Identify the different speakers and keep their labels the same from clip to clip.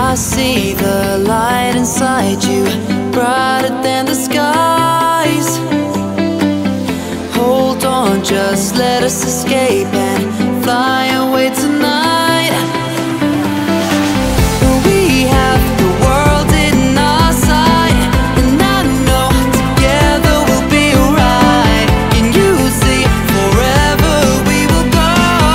Speaker 1: I see the light inside you, brighter than the skies. Hold on, just let us escape and fly away tonight. We have the world in our sight, and I know together we'll be alright. Can you see forever we will go?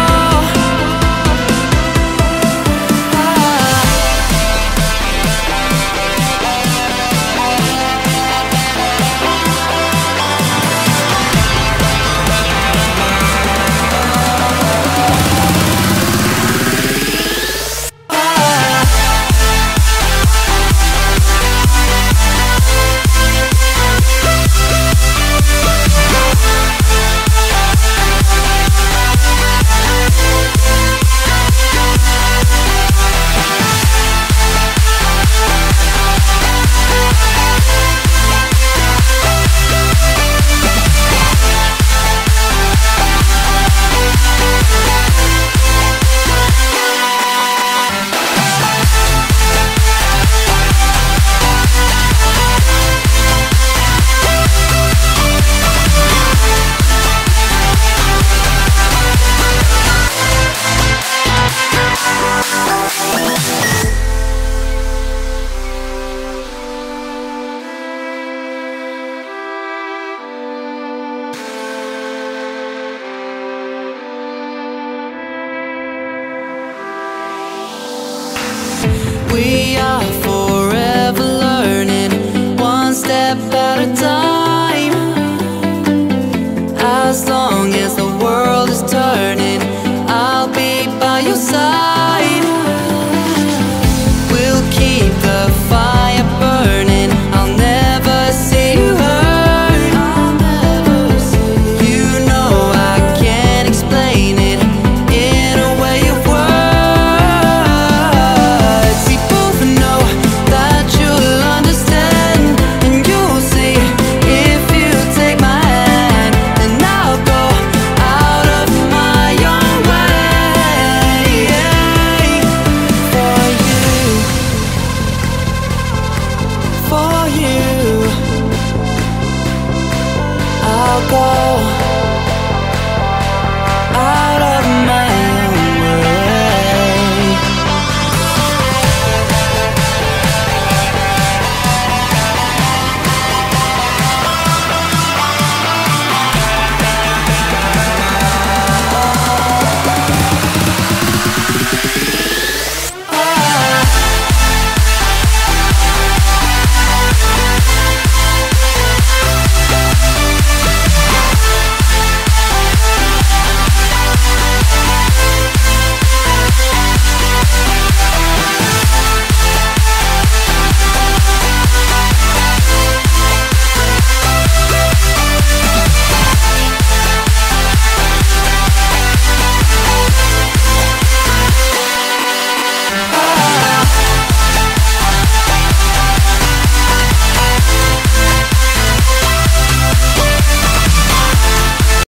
Speaker 1: We are forever learning, one step at a time. As long as the world is turning, I'll be by your side.